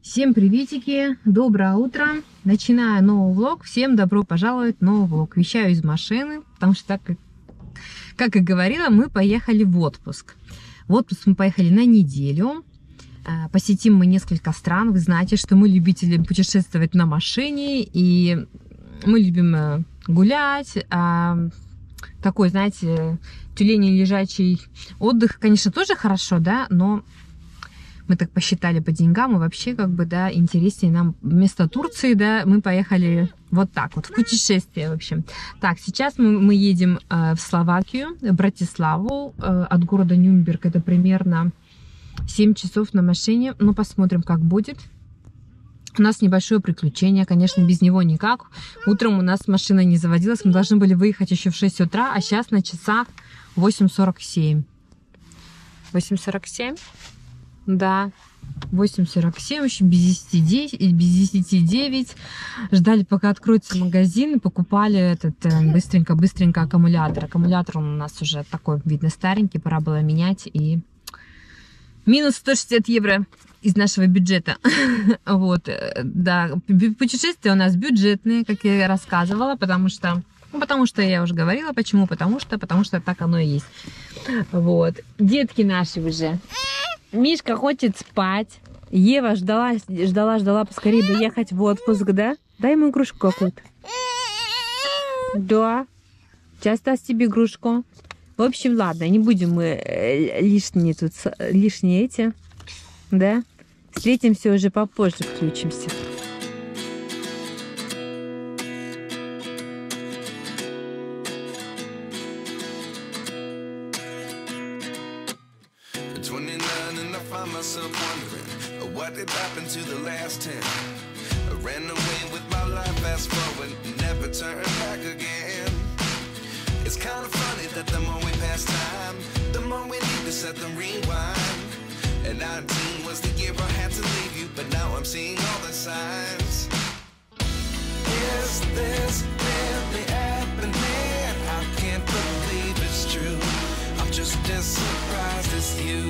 Всем приветики, доброе утро, начинаю новый влог, всем добро пожаловать в новый влог. Вещаю из машины, потому что, как и говорила, мы поехали в отпуск. В отпуск мы поехали на неделю, посетим мы несколько стран. Вы знаете, что мы любители путешествовать на машине, и мы любим гулять. Такой, знаете, тюлень лежачий отдых, конечно, тоже хорошо, да, но мы так посчитали по деньгам, и вообще, как бы, да, интереснее нам вместо Турции, да, мы поехали вот так вот, в путешествие, в общем. Так, сейчас мы едем в Словакию, в Братиславу, от города Нюрнберг, это примерно 7 часов на машине, ну, посмотрим, как будет. У нас небольшое приключение, конечно, без него никак. Утром у нас машина не заводилась, мы должны были выехать еще в 6 утра, а сейчас на часах 8:47. 8:47? Да, 8:47, еще без 10 9. Ждали, пока откроется магазин, и покупали этот быстренько аккумулятор. Аккумулятор он у нас уже такой, видно, старенький, пора было менять. И минус 160 евро из нашего бюджета. Вот, да, путешествия у нас бюджетные, как я рассказывала, потому что я уже говорила, почему, потому что так оно и есть. Вот, детки наши уже. Мишка хочет спать. Ева ждала, поскорее бы ехать в отпуск, да? Дай ему игрушку какую-то. Да. Сейчас даст тебе игрушку. В общем, ладно, не будем мы лишние эти, да? Встретимся уже попозже, включимся. Myself wondering what did happen to the last 10. I ran away with my life, fast forward, never turn back again. It's kind of funny that the more we pass time, the more we need to set them rewind. And 19 was the year I had to leave you, but now I'm seeing all the signs. Is this really happening? I can't believe it's true. I'm just as surprised as you.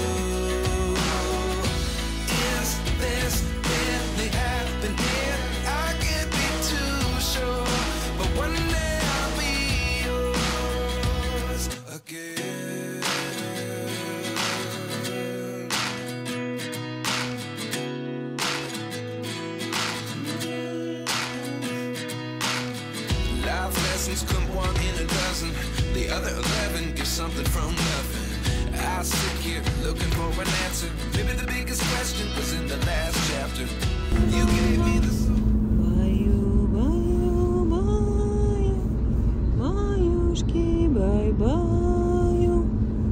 This really happening? I can't be too sure, but one day I'll be yours again. Life lessons come one in a dozen, the other 11 get something from nothing. I sit here looking for an answer. Maybe the biggest question was in the last chapter. You gave me the soul. Баюшки, бай-баю.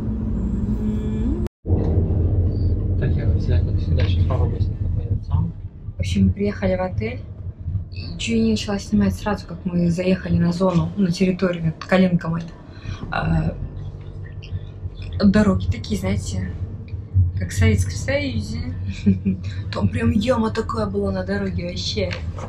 Так, я взял, как всегда, сейчас попробую с ним поменяться. В общем, мы приехали в отель. И чуть не начала снимать сразу, как мы заехали на зону, на территорию, коленка моя. Дороги такие, знаете, как в Советском Союзе. Там прям яма такая была на дороге вообще.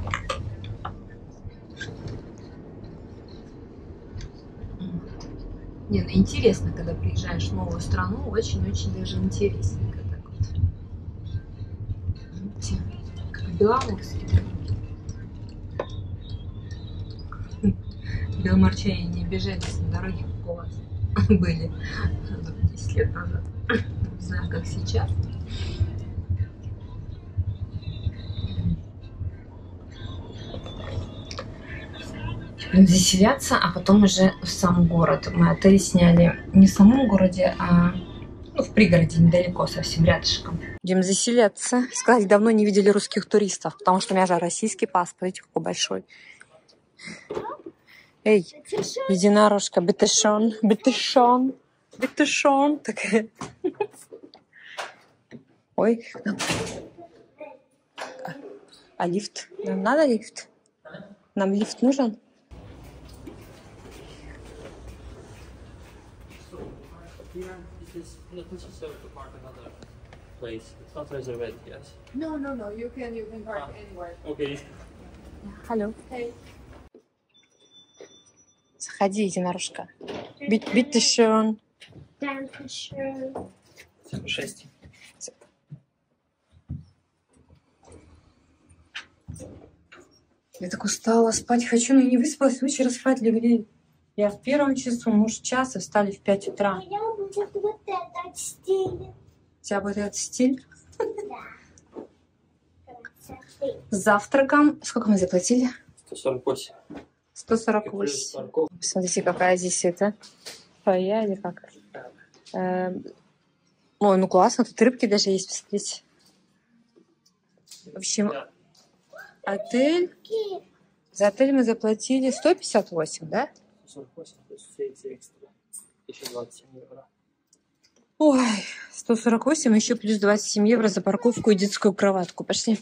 Не, ну интересно, когда приезжаешь в новую страну, очень-очень даже интересненько так вот. Видите, как беломорские дороги. Беломорчане не обижайтесь, на дороге как у вас были 10 лет назад. Не знаю, как сейчас. Будем заселяться, а потом уже в сам город. Мы отель сняли не в самом городе, а в пригороде, недалеко, совсем рядышком. Будем заселяться. Сказать, давно не видели русских туристов, потому что у меня же российский паспорт, видите, какой большой. Эй, единорожка, бетешон, такая. Ой, а лифт? Нам надо лифт? Нам лифт нужен? No, you can park anywhere. Okay. Hello. Hey. Заходи, единорожка. Битешон. Dankeschön. 6. Я так устала, спать хочу, но не выспалась. Лучше распать легли. Я в 1 часу, муж в час, и встали в 5 утра. Я будет вот этот стиль. У тебя будет этот стиль? Да. Красоты. С завтраком. Сколько мы заплатили? 148. 148. Посмотрите, какая здесь это. Твоя или как? Ой, ну классно, тут рыбки даже есть, посмотрите. В общем, отель. За отель мы заплатили 158, да? 148 плюс все эти экстра. Еще 27 евро. Ой, 148, еще плюс 27 евро за парковку и детскую кроватку. Пошли.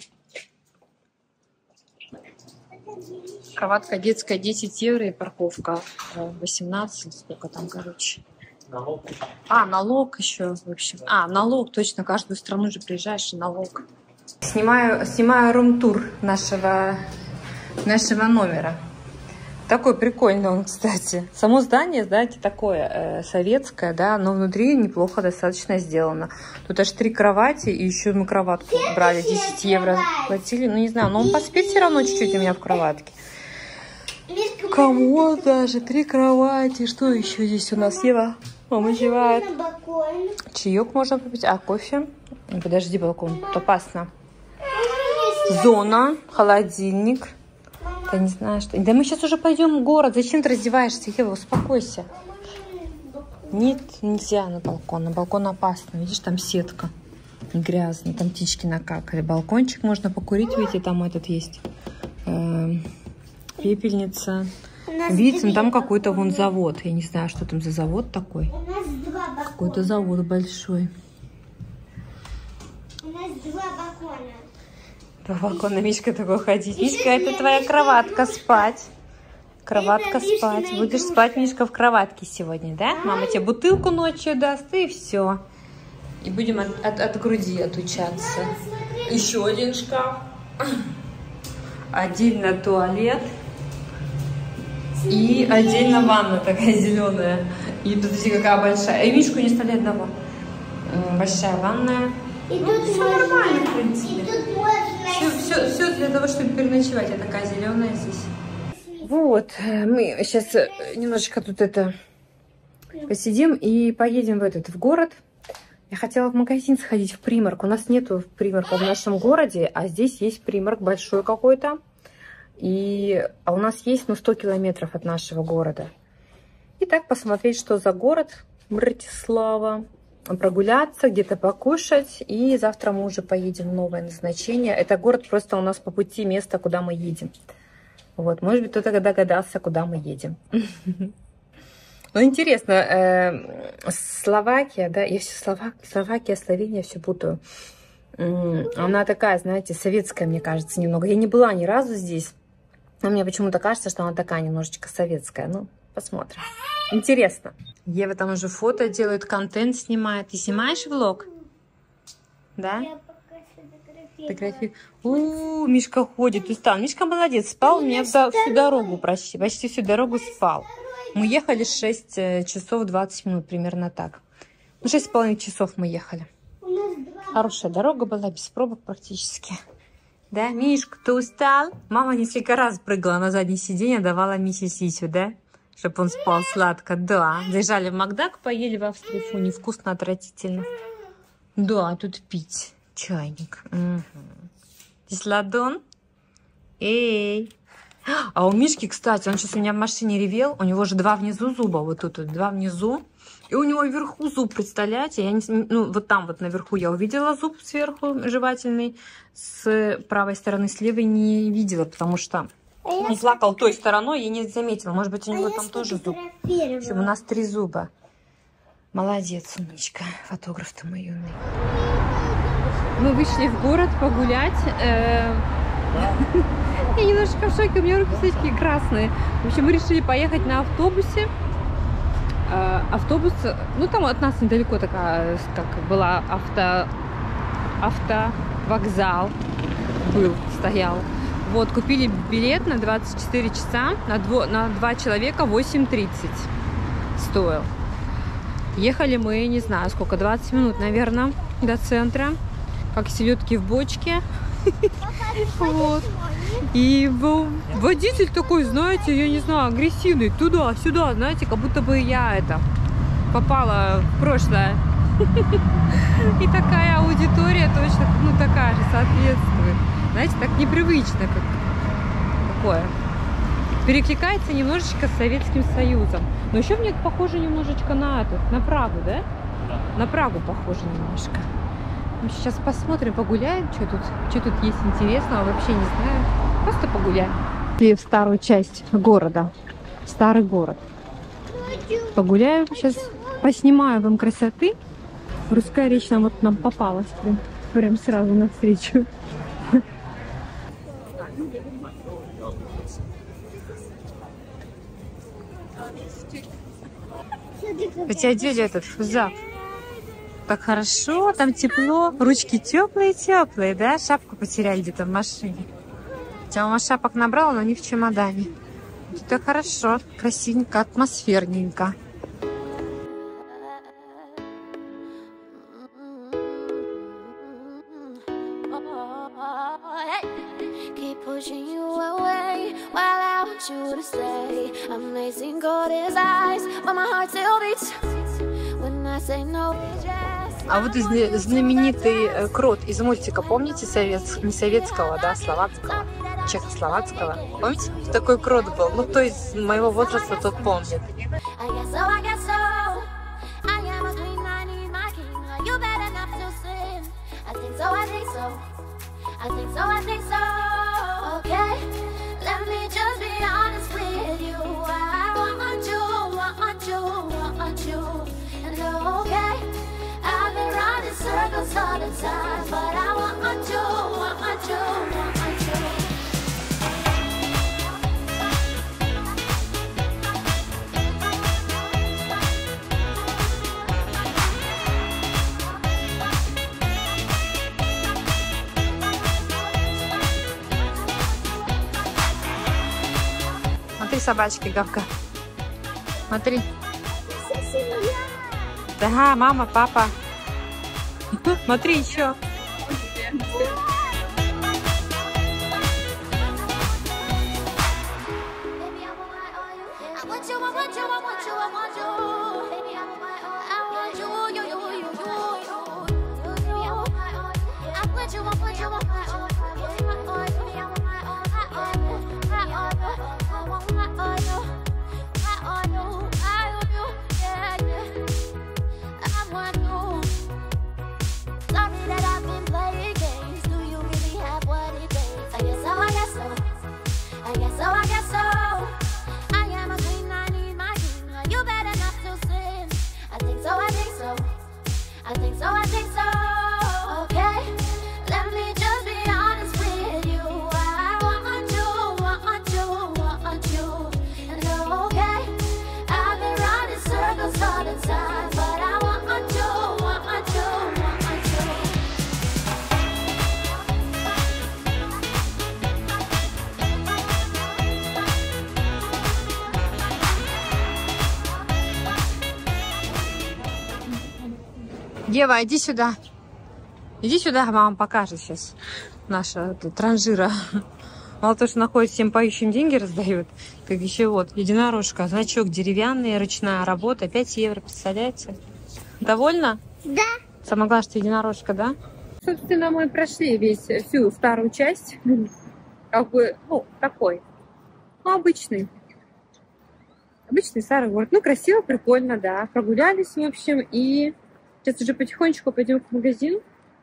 Кроватка детская 10 евро и парковка 18, сколько там, короче. Налог. А, налог еще, в общем. А, налог, точно, каждую страну же приезжаешь, и налог. Снимаю рум-тур нашего номера. Такой прикольный он, кстати. Само здание, знаете, такое советское, да, но внутри неплохо достаточно сделано. Тут аж 3 кровати, и еще мы кроватку брали, 10 евро платили. Ну, не знаю, но он поспит все равно чуть-чуть у меня в кроватке. Комод даже, 3 кровати. Что еще здесь у нас? Ева, мама зевает. Чаек можно попить. А, кофе? Подожди, балкон, тут опасно. Зона, холодильник. Я не знаю, что... Да мы сейчас уже пойдем в город. Зачем ты раздеваешься, Ева? Успокойся. Нет, нельзя на балкон. На балкон опасно. Видишь, там сетка. Грязно. Там птички накакали. Балкончик можно покурить. Видите, там этот есть. Пепельница. Видите, там какой-то вон завод. Я не знаю, что там за завод такой. Какой-то завод большой. У нас 2 балкона. По балкону Мишка такой ходить. Мишка, это твоя кроватка спать. Кроватка спать. Будешь спать, Мишка, в кроватке сегодня, да? Мама тебе бутылку ночью даст, и все. И будем от груди отучаться. Еще один шкаф. Отдельно туалет. И отдельно ванна такая зеленая. И посмотрите, какая большая. И Мишку не стали одного. Большая ванная. И Ну, тут все можно, нормально, в принципе. и тут можно. Все для того, чтобы переночевать. Я такая зеленая здесь. Вот, мы сейчас немножечко тут посидим и поедем в город. Я хотела в магазин сходить, в Примарк. У нас нету Примарка в нашем городе, а здесь есть Примарк большой какой-то. А у нас есть 100 километров от нашего города. И так посмотреть, что за город Братислава. Прогуляться, где-то покушать. И завтра мы уже поедем в новое назначение. Это город просто у нас по пути место, куда мы едем. Вот, может быть, кто-то догадался, куда мы едем. Ну, интересно, Словакия, да, я все Словакия, Словения все путаю. Она такая, знаете, советская, мне кажется, немного. Я не была ни разу здесь, но мне почему-то кажется, что она такая немножечко советская. Ну, посмотрим. Интересно. Ева там уже фото делает, контент снимает. Ты снимаешь влог? Да? Я пока фотографирую. Мишка ходит, устал. Мишка молодец, спал у меня всю дорогу, почти всю дорогу спал. Мы ехали 6 часов 20 минут, примерно так. Ну, 6,5 часов мы ехали. Хорошая дорога была, без пробок практически. Да, Мишка, ты устал? Мама несколько раз прыгала на заднее сиденье, давала Мише сисю, да? Чтобы он спал сладко. Да. Заезжали в Макдак, поели в Австрии. Фу, невкусно, отвратительно. Да, тут пить. Чайник. Угу. Здесь ладон. Эй. А у Мишки, кстати, он сейчас у меня в машине ревел. У него же 2 внизу зуба. Вот тут 2 внизу. И у него вверху зуб, представляете? Ну, вот там вот наверху я увидела зуб сверху жевательный. С правой стороны, с левой не видела, потому что он плакал той стороной, я не заметила. Может быть, у него там тоже зуб. В общем, у нас 3 зуба. Молодец, умничка. Фотограф-то мой юный. Мы вышли в город погулять. Я немножко в шоке, у меня руки такие красные. В общем, мы решили поехать на автобусе. Автобус, ну там от нас недалеко такая, как была автовокзал стоял. Вот, купили билет на 24 часа, на 2 человека 8,30 стоил. Ехали мы, не знаю сколько, 20 минут, наверное, до центра, как селедки в бочке. Вот. И водитель такой, знаете, я не знаю, агрессивный, туда-сюда, знаете, как будто бы я попала в прошлое. И такая аудитория точно, ну такая же соответствует. Знаете, так непривычно, как такое. Перекликается немножечко с Советским Союзом. Но еще мне похоже немножечко на Прагу, да? Да. На Прагу похоже немножко. Мы сейчас посмотрим, погуляем, что тут есть интересного, вообще не знаю. Просто погуляем. И в старую часть города. Старый город. Погуляем. Сейчас поснимаю вам красоты. Русская речь нам попалась прям сразу навстречу. У тебя одели этот фузак. Так хорошо, там тепло, ручки теплые-теплые, да? Шапку потеряли где-то в машине. Я мама шапок набрала, но не в чемодане. Это хорошо, красивенько, атмосферненько. А вот знаменитый крот из мультика, помните, не советского, да, словацкого, чехословацкого? Помните, такой крот был? Ну, кто из моего возраста, тот помнит. Смотри, собачки, Гавка. Смотри. Да, мама, папа. Смотри еще. Ева, иди сюда. Иди сюда, мама покажет сейчас. Наша транжира. Мало того, что находит всем поющим деньги раздает, как еще вот единорожка. Значок деревянный, ручная работа. 5 евро, представляете? Довольна? Да. Самое главное, что единорожка, да? Собственно, мы прошли всю старую часть. Как бы, ну, такой. Ну, обычный. Обычный старый город. Ну, красиво, прикольно, да. Прогулялись, в общем, и сейчас уже потихонечку пойдем в магазин.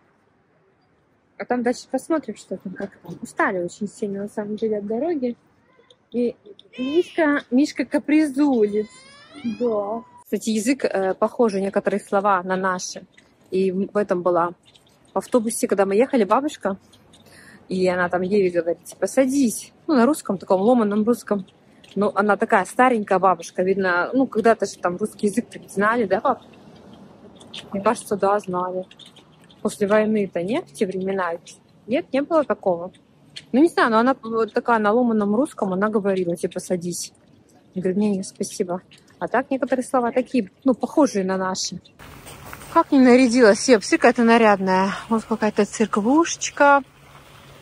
А там дальше посмотрим, что там, как там. Устали очень сильно, на самом деле, от дороги. И Мишка капризулит. Да. Кстати, язык похожий, некоторые слова на наши. И в этом была. В автобусе, когда мы ехали, бабушка, и она там Еве говорит, типа, садись. Ну, на русском, таком ломаном русском. Ну, она такая старенькая бабушка, видно, ну, когда-то же там русский язык знали, да, пап? Мне кажется, да, знали. После войны-то нет, в те времена? Нет, не было такого. Ну, не знаю, но она вот такая на ломаном русском, она говорила, типа, садись. Я говорю, не, спасибо. А так некоторые слова такие, ну, похожие на наши. Как не нарядилась? Все, какая-то нарядная. Вот какая-то церквушечка.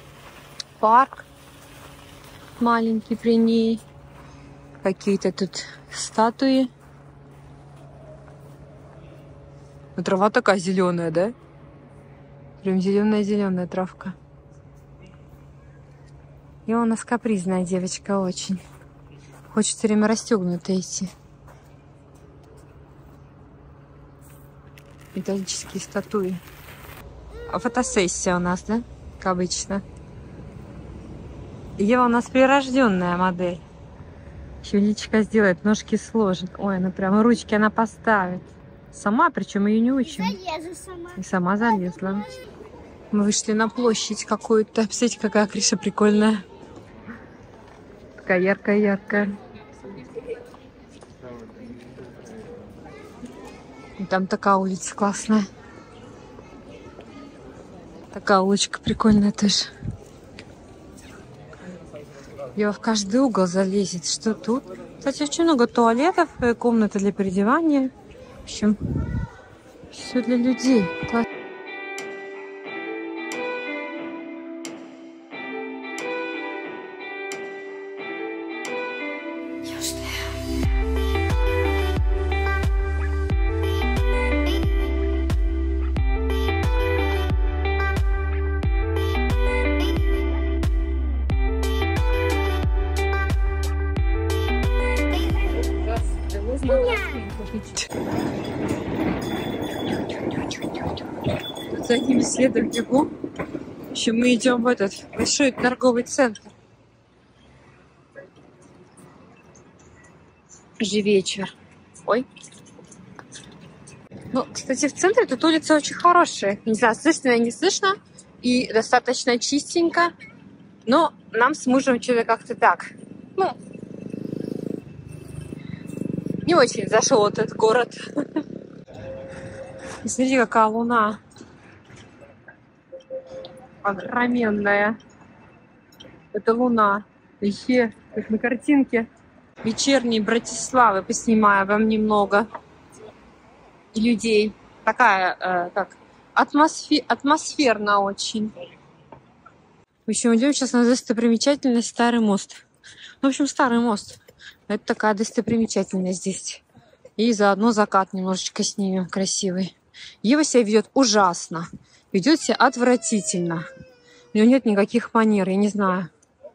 парк маленький при ней. Какие-то тут статуи. Ну, трава такая зеленая, да? Прям зеленая-зеленая травка. И у нас капризная девочка очень. Хочет все время расстегнуто идти. Металлические статуи. А фотосессия у нас, да? Как обычно. Ева у нас прирожденная модель. Еще личико сделает, ножки сложит. Ой, она прямо ручки она поставит. Сама, причем ее не учим. Залезу сама. И сама залезла. Мы вышли на площадь какую-то. Посмотрите, какая крыша прикольная. Такая яркая-яркая. И там такая улица классная. Такая улочка прикольная тоже. Ева в каждый угол залезет. Что тут? Кстати, очень много туалетов, комнаты для переодевания. В общем, все для людей. Класс. За ними следом бегу. В общем, мы идем в этот большой торговый центр. Уже вечер. Ой. Ну, кстати, в центре тут улица очень хорошая. Не знаю, слышно или не слышно. И достаточно чистенько. Но нам с мужем что-то как-то так. Ну, не очень зашел этот город. И смотрите, какая луна. Огроменная. Это луна. Еще, как на картинке. Вечерней Братиславы поснимаю вам немного. И людей. Такая, как, атмосферно очень. В общем, идем сейчас на достопримечательность Старый мост. В общем, Старый мост. Это такая достопримечательность здесь. И заодно закат немножечко снимем красивый. Ева себя ведет ужасно. Ведет себя отвратительно. У нее нет никаких манер, я не знаю.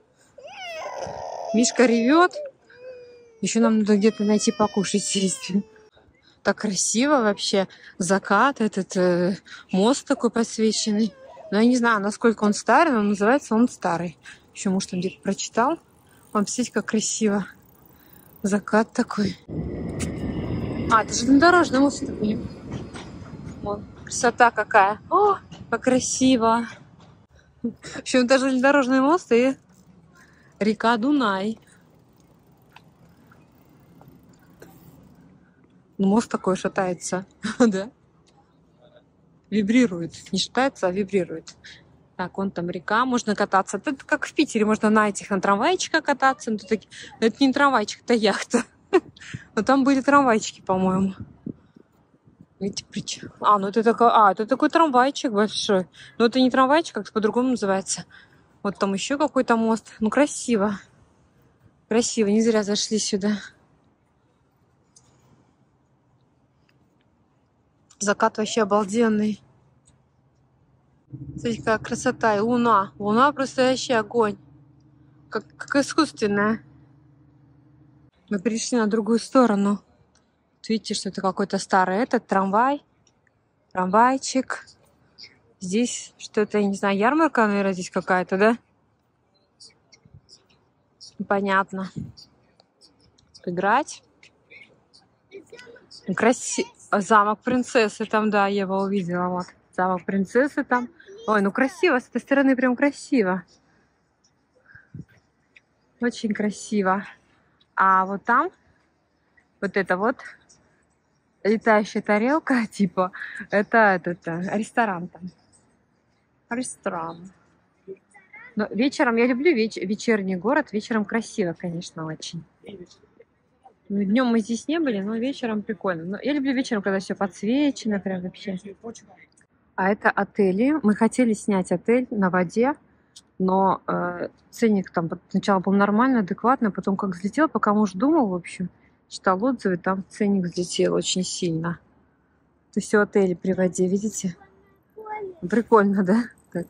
Мишка ревет. Еще нам надо где-то найти покушать сесть. Так красиво вообще. Закат, этот мост такой подсвеченный. Но я не знаю, насколько он старый, но называется он Старый. Еще, может, он где-то прочитал. Вам посмотрите, как красиво. Закат такой. А, это железнодорожный мост такой. Вон, красота какая. О, как красиво. В общем, это железнодорожный мост и река Дунай. Ну, мост такой шатается. Да? Вибрирует. Не шатается, а вибрирует. Так, вон там река, можно кататься. Это как в Питере, можно на этих, на трамвайчиках кататься. Но это не трамвайчик, это яхта. Но там были трамвайчики, по-моему. Видите, а, ну это такой, это такой трамвайчик большой. Но это не трамвайчик, как-то по-другому называется. Вот там еще какой-то мост. Ну, красиво. Красиво, не зря зашли сюда. Закат вообще обалденный. Смотрите, какая красота. И луна. Луна просто вообще огонь. Как искусственная. Мы перешли на другую сторону. Вот видите, что это какой-то старый этот трамвай. Трамвайчик. Здесь что-то, я не знаю, ярмарка, наверное, здесь какая-то, да? Непонятно. Играть. Красиво. Замок принцессы там, да, я его увидела. Вот. Замок принцессы там. Ой, ну красиво. С этой стороны прям красиво. Очень красиво. А вот там, вот это вот, летающая тарелка, типа, это ресторан там. Ресторан. Но вечером, я люблю вечерний город. Вечером красиво, конечно, очень. Ну, днем мы здесь не были, но вечером прикольно. Но я люблю вечером, когда все подсвечено, прям вообще. А это отели. Мы хотели снять отель на воде. Но ценник там сначала был нормальный, адекватный, потом как взлетел, пока муж думал, в общем, читал отзывы, там ценник взлетел очень сильно. То есть все отели при воде, видите? Прикольно, да? Так.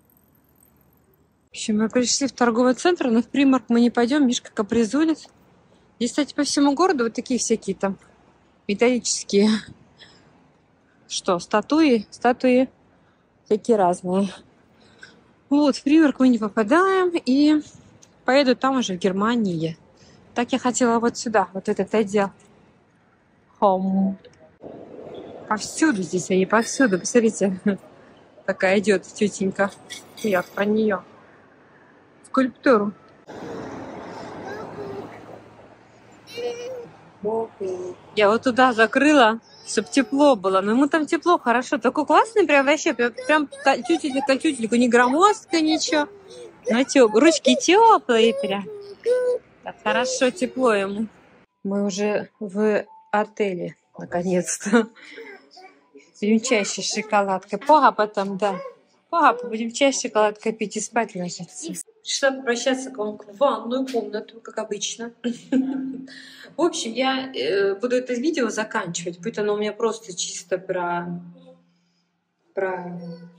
В общем, мы пришли в торговый центр, но в Примарк мы не пойдем, Мишка капризулит. Здесь, кстати, по всему городу вот такие всякие там металлические, что, статуи всякие разные. Вот, в Примарк мы не попадаем, и поеду там уже в Германии. Так я хотела вот сюда, вот этот отдел. Home. Повсюду здесь они, повсюду. Посмотрите, такая идет тетенька. Я про нее. Скульптуру. Я вот туда закрыла, чтобы тепло было. Но ему там тепло, хорошо. Такой классный прям вообще. Прям тютельку, не громоздко, ничего. Но ручки теплые прям. Так хорошо, тепло ему. Мы уже в отеле, наконец-то. Будем чаще с шоколадкой. Папа там, да. Папа, будем чаще шоколадкой пить и спать ложиться. Пришла попрощаться к вам в ванную комнату, как обычно. В общем, я буду это видео заканчивать. Будет оно у меня просто чисто про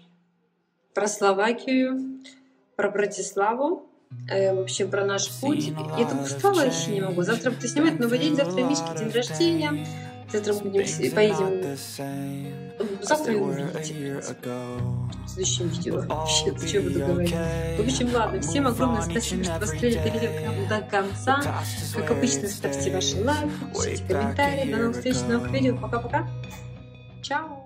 Словакию, про Братиславу. В общем, про наш путь. Я так устала, еще не могу. Завтра буду снимать новый день, завтра Мишке день рождения. Завтра поедем. Завтра вы увидите в следующем видео. Вообще, что я буду говорить. В общем, ладно, всем огромное спасибо, что посмотрели видео до конца. Как обычно, ставьте ваши лайки, пишите комментарии. До новых встреч, новых видео. Пока-пока. Чао.